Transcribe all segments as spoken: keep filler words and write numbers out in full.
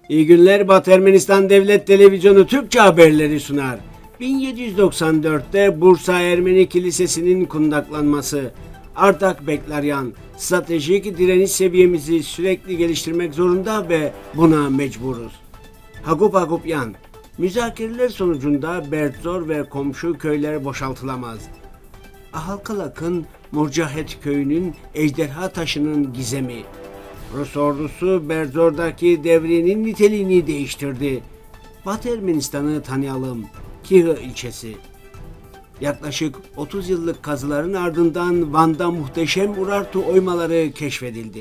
İyi günler, Batı Ermenistan Devlet Televizyonu Türkçe haberleri sunar. bin yedi yüz doksan dörtte Bursa Ermeni Kilisesi'nin kundaklanması. Artak Beklaryan, stratejik direniş seviyemizi sürekli geliştirmek zorunda ve buna mecburuz. Hagup Hagupyan, müzakereler sonucunda Bertzor ve komşu köyler boşaltılamaz. Ahalkalak'ın Murcahet köyünün ejderha taşının gizemi. Rus ordusu Berzor'daki devrinin niteliğini değiştirdi. Batı Ermenistan'ı tanıyalım. Kihı ilçesi. Yaklaşık otuz yıllık kazıların ardından Van'da muhteşem Urartu oymaları keşfedildi.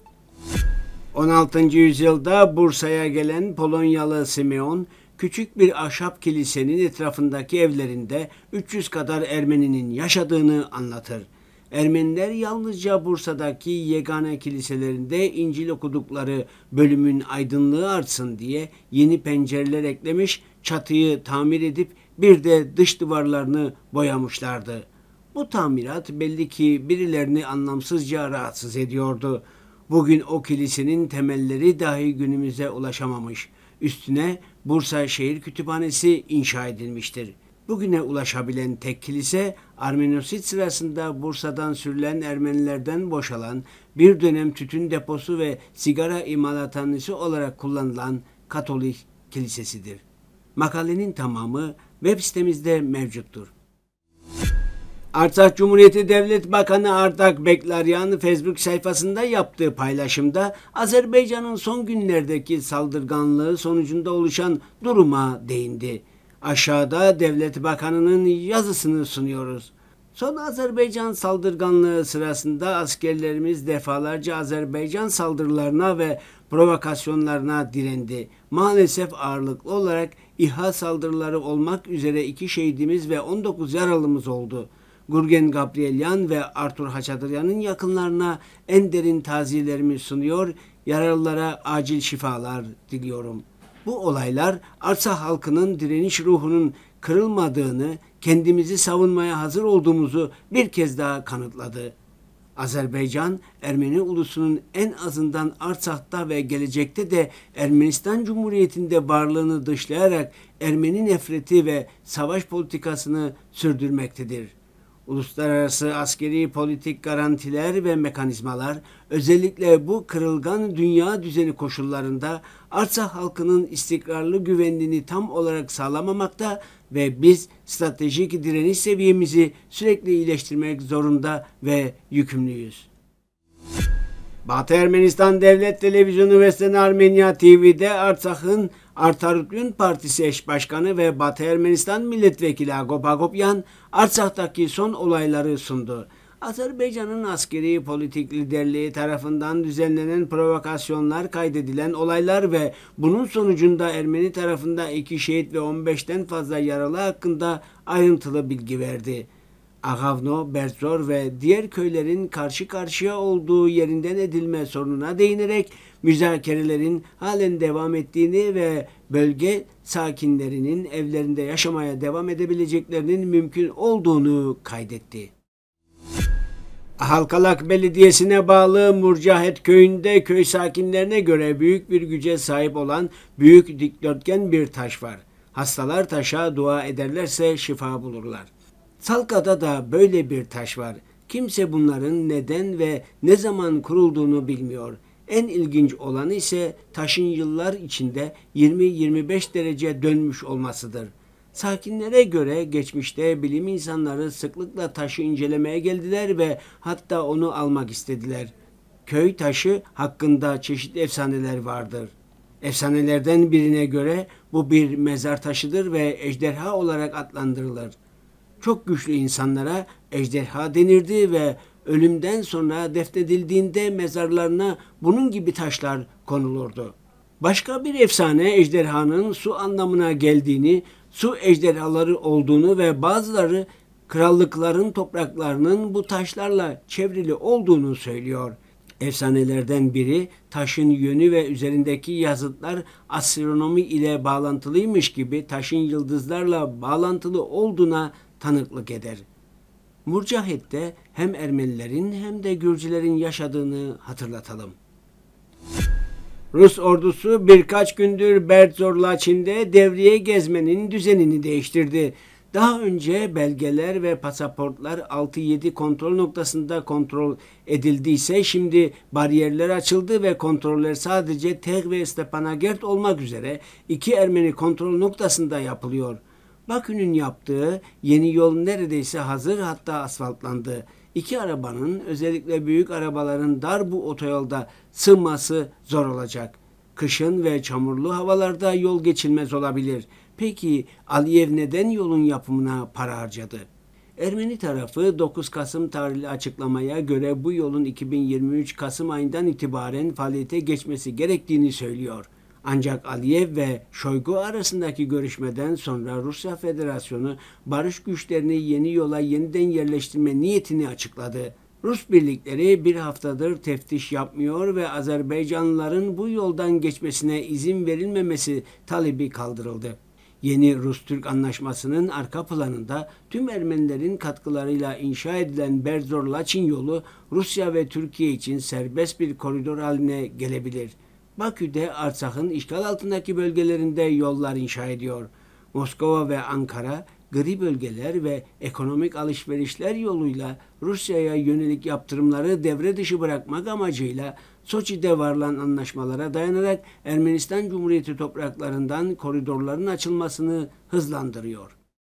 on altıncı yüzyılda Bursa'ya gelen Polonyalı Simeon, küçük bir ahşap kilisenin etrafındaki evlerinde üç yüz kadar Ermeninin yaşadığını anlatır. Ermeniler yalnızca Bursa'daki yegane kiliselerinde İncil okudukları bölümün aydınlığı artsın diye yeni pencereler eklemiş, çatıyı tamir edip bir de dış duvarlarını boyamışlardı. Bu tamirat belli ki birilerini anlamsızca rahatsız ediyordu. Bugün o kilisenin temelleri dahi günümüze ulaşamamış. Üstüne Bursa Şehir Kütüphanesi inşa edilmiştir. Bugüne ulaşabilen tek kilise, Armenosit sırasında Bursa'dan sürülen Ermenilerden boşalan bir dönem tütün deposu ve sigara imalathanesi olarak kullanılan Katolik kilisesidir. Makalenin tamamı web sitemizde mevcuttur. Artsakh Cumhuriyeti Devlet Bakanı Artak Beklaryan Facebook sayfasında yaptığı paylaşımda Azerbaycan'ın son günlerdeki saldırganlığı sonucunda oluşan duruma değindi. Aşağıda Devlet Bakanı'nın yazısını sunuyoruz. Son Azerbaycan saldırganlığı sırasında askerlerimiz defalarca Azerbaycan saldırılarına ve provokasyonlarına direndi. Maalesef ağırlıklı olarak İHA saldırıları olmak üzere iki şehidimiz ve on dokuz yaralımız oldu. Gurgen Gabrielyan ve Artur Haçadıryan'ın yakınlarına en derin taziyelerimi sunuyor, yaralılara acil şifalar diliyorum. Bu olaylar Artsakh halkının direniş ruhunun kırılmadığını, kendimizi savunmaya hazır olduğumuzu bir kez daha kanıtladı. Azerbaycan, Ermeni ulusunun en azından Artsakh'ta ve gelecekte de Ermenistan Cumhuriyeti'nde varlığını dışlayarak Ermeni nefreti ve savaş politikasını sürdürmektedir. Uluslararası askeri politik garantiler ve mekanizmalar özellikle bu kırılgan dünya düzeni koşullarında Artsakh halkının istikrarlı güvenliğini tam olarak sağlamamakta ve biz stratejik direniş seviyemizi sürekli iyileştirmek zorunda ve yükümlüyüz. Batı Ermenistan Devlet Televizyonu Western Armenia T V'de Artsakh'ın Artarutyun Partisi eş başkanı ve Batı Ermenistan Milletvekili Hagup Hagupyan, Artsakh'taki son olayları sundu. Azerbaycan'ın askeri politik liderliği tarafından düzenlenen provokasyonlar, kaydedilen olaylar ve bunun sonucunda Ermeni tarafında iki şehit ve on beşten fazla yaralı hakkında ayrıntılı bilgi verdi. Agavno, Bertzor ve diğer köylerin karşı karşıya olduğu yerinden edilme sorununa değinerek müzakerelerin halen devam ettiğini ve bölge sakinlerinin evlerinde yaşamaya devam edebileceklerinin mümkün olduğunu kaydetti. Ahalkalak Belediyesi'ne bağlı Murcahet köyünde köy sakinlerine göre büyük bir güce sahip olan büyük dikdörtgen bir taş var. Hastalar taşa dua ederlerse şifa bulurlar. Salka'da da böyle bir taş var. Kimse bunların neden ve ne zaman kurulduğunu bilmiyor. En ilginç olanı ise taşın yıllar içinde yirmi yirmi beş derece dönmüş olmasıdır. Sakinlere göre geçmişte bilim insanları sıklıkla taşı incelemeye geldiler ve hatta onu almak istediler. Köy taşı hakkında çeşitli efsaneler vardır. Efsanelerden birine göre bu bir mezar taşıdır ve ejderha olarak adlandırılır. Çok güçlü insanlara ejderha denirdi ve ölümden sonra defnedildiğinde mezarlarına bunun gibi taşlar konulurdu. Başka bir efsane ejderhanın su anlamına geldiğini, su ejderhaları olduğunu ve bazıları krallıkların topraklarının bu taşlarla çevrili olduğunu söylüyor. Efsanelerden biri taşın yönü ve üzerindeki yazıtlar astronomi ile bağlantılıymış gibi taşın yıldızlarla bağlantılı olduğuna tanıklık eder. Murcahet'te hem Ermenilerin hem de Gürcülerin yaşadığını hatırlatalım. Rus ordusu birkaç gündür Berdzorlaçin'de devriye gezmenin düzenini değiştirdi. Daha önce belgeler ve pasaportlar altı yedi kontrol noktasında kontrol edildiyse şimdi bariyerler açıldı ve kontroller sadece Teg ve Stepanakert olmak üzere iki Ermeni kontrol noktasında yapılıyor. Bakü'nün yaptığı yeni yol neredeyse hazır, hatta asfaltlandı. İki arabanın, özellikle büyük arabaların dar bu otoyolda sığması zor olacak. Kışın ve çamurlu havalarda yol geçilmez olabilir. Peki Aliyev neden yolun yapımına para harcadı? Ermeni tarafı dokuz Kasım tarihli açıklamaya göre bu yolun iki bin yirmi üç Kasım ayından itibaren faaliyete geçmesi gerektiğini söylüyor. Ancak Aliyev ve Şoygu arasındaki görüşmeden sonra Rusya Federasyonu barış güçlerini yeni yola yeniden yerleştirme niyetini açıkladı. Rus birlikleri bir haftadır teftiş yapmıyor ve Azerbaycanlıların bu yoldan geçmesine izin verilmemesi talebi kaldırıldı. Yeni Rus-Türk anlaşmasının arka planında tüm Ermenilerin katkılarıyla inşa edilen Berdzorlaçin yolu Rusya ve Türkiye için serbest bir koridor haline gelebilir. Bakü'de Artsak'ın işgal altındaki bölgelerinde yollar inşa ediyor. Moskova ve Ankara gri bölgeler ve ekonomik alışverişler yoluyla Rusya'ya yönelik yaptırımları devre dışı bırakmak amacıyla Soçi'de varılan anlaşmalara dayanarak Ermenistan Cumhuriyeti topraklarından koridorların açılmasını hızlandırıyor.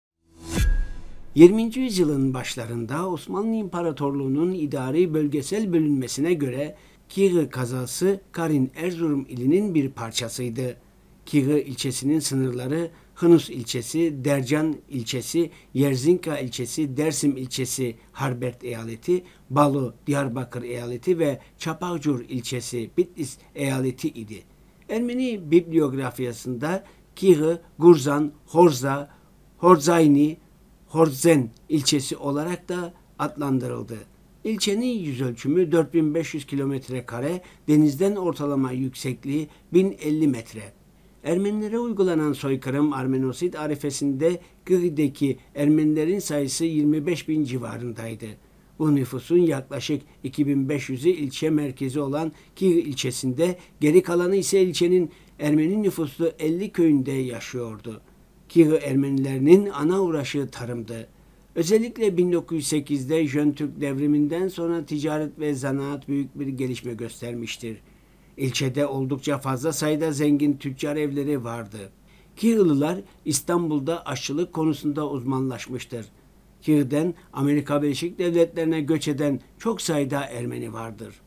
yirminci yüzyılın başlarında Osmanlı İmparatorluğu'nun idari bölgesel bölünmesine göre Kiğı kazası Karin Erzurum ilinin bir parçasıydı. Kiğı ilçesinin sınırları Hınus ilçesi, Dercan ilçesi, Yerzinka ilçesi, Dersim ilçesi Harbert eyaleti, Balu Diyarbakır eyaleti ve Çapakcur ilçesi Bitlis eyaleti idi. Ermeni bibliografyasında Kiğı, Gurzan, Horza, Horzayni, Horzen ilçesi olarak da adlandırıldı. İlçenin yüzölçümü dört bin beş yüz kilometre kare, denizden ortalama yüksekliği bin elli metre. Ermenilere uygulanan soykırım Armenosit arifesinde Kıh'deki Ermenilerin sayısı yirmi beş bin civarındaydı. Bu nüfusun yaklaşık iki bin beş yüzü ilçe merkezi olan Kıh ilçesinde, geri kalanı ise ilçenin Ermeni nüfuslu elli köyünde yaşıyordu. Kıh Ermenilerinin ana uğraşı tarımdı. Özellikle bin dokuz yüz sekizde Jön Türk devriminden sonra ticaret ve zanaat büyük bir gelişme göstermiştir. İlçede oldukça fazla sayıda zengin tüccar evleri vardı. Kihlılar İstanbul'da aşçılık konusunda uzmanlaşmıştır. Kih'den Amerika Birleşik Devletleri'ne göç eden çok sayıda Ermeni vardır.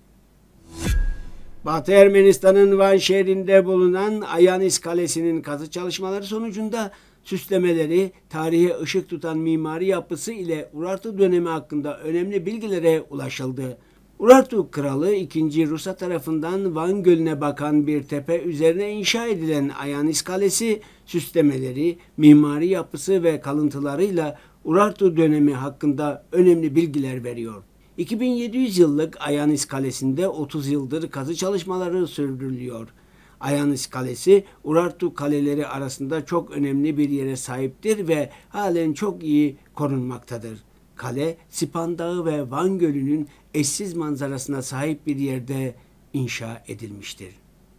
Batı Ermenistan'ın Van şehrinde bulunan Ayanis Kalesi'nin kazı çalışmaları sonucunda süslemeleri, tarihe ışık tutan mimari yapısı ile Urartu dönemi hakkında önemli bilgilere ulaşıldı. Urartu Kralı ikinci. Rusa tarafından Van Gölü'ne bakan bir tepe üzerine inşa edilen Ayanis Kalesi, süslemeleri, mimari yapısı ve kalıntılarıyla Urartu dönemi hakkında önemli bilgiler veriyor. iki bin yedi yüz yıllık Ayanis Kalesi'nde otuz yıldır kazı çalışmaları sürdürülüyor. Ayanis Kalesi, Urartu kaleleri arasında çok önemli bir yere sahiptir ve halen çok iyi korunmaktadır. Kale, Sipan Dağı ve Van Gölü'nün eşsiz manzarasına sahip bir yerde inşa edilmiştir.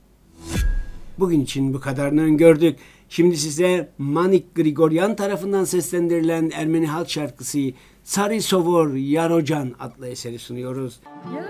Bugün için bu kadarını öngördük. Şimdi size Manik Grigoryan tarafından seslendirilen Ermeni halk şarkısı Sari Sovor Yarocan adlı eseri sunuyoruz.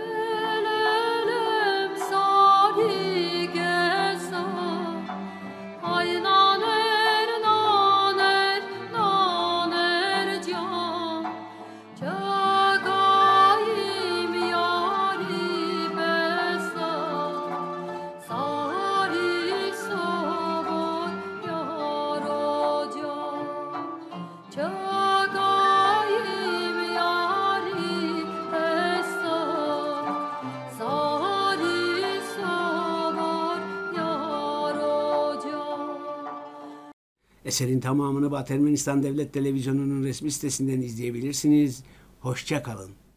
Eserin tamamını Batı Ermenistan Devlet Televizyonu'nun resmi sitesinden izleyebilirsiniz. Hoşça kalın.